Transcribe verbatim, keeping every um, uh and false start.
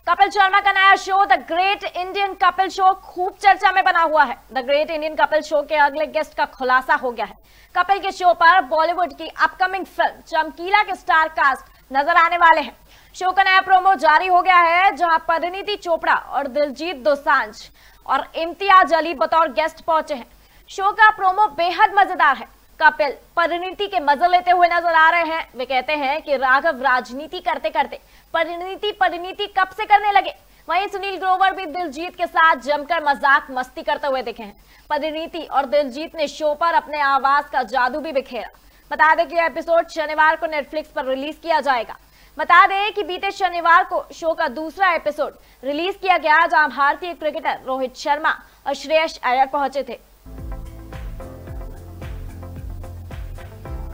कपिल शर्मा का नया show the great Indian Kapil show खूब चर्चा में बना हुआ है। The great Indian Kapil show के अगले गेस्ट का खुलासा हो गया है। कपिल के शो पर बॉलीवुड की अपकमिंग फिल्म चमकीला के स्टार कास्ट नजर आने वाले हैं। शो का नया प्रोमो जारी हो गया है, जहां परिणीति चोपड़ा और दिलजीत दोसांझ और इम्तियाज अली बतौर गेस्ट पहुंचे हैं। शो का प्रोमो बेहद मजेदार है। कपिल परिणीति के मजे लेते हुए नजर आ रहे हैं। वे कहते हैं कि राघव राजनीति करते करते परिणीति परिणीति कब से करने लगे। वहीं सुनील ग्रोवर भी दिलजीत के साथ जमकर मजाक मस्ती करते हुए दिखे हैं। परिणीति और दिलजीत ने शो पर अपने आवाज का जादू भी बिखेरा। बता दें कि यह एपिसोड शनिवार को नेटफ्लिक्स पर रिलीज किया जाएगा। बता दें कि बीते शनिवार को शो का दूसरा एपिसोड रिलीज किया गया, जहां भारतीय क्रिकेटर रोहित शर्मा और श्रेयस अय्यर पहुंचे थे।